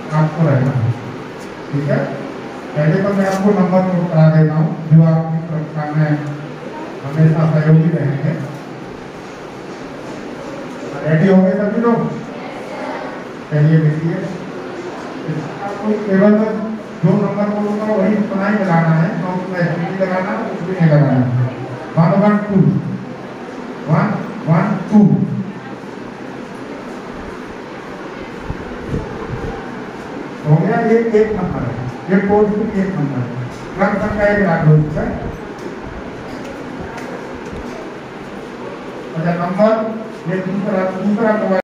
आपको रहना है, ठीक है। पहले तो मैं आपको नंबर नोट करा देता हूँ जो आपकी परीक्षा में हमेशा सहयोगी रहेंगे। रेडी हो गए सभी लोग? चलिए देखिए, आपको केवल जो नंबर बोलूंगा वही उतना ही लगाना है, तो उसमें नहीं लगाना, कुछ भी नहीं लगाना है। 1 1 2 1 1 2 हो गया। ये एक नंबर है, ये कोड की एक नंबर है। क्रम संख्या एक लागू है। अच्छा, नंबर ये दूसरा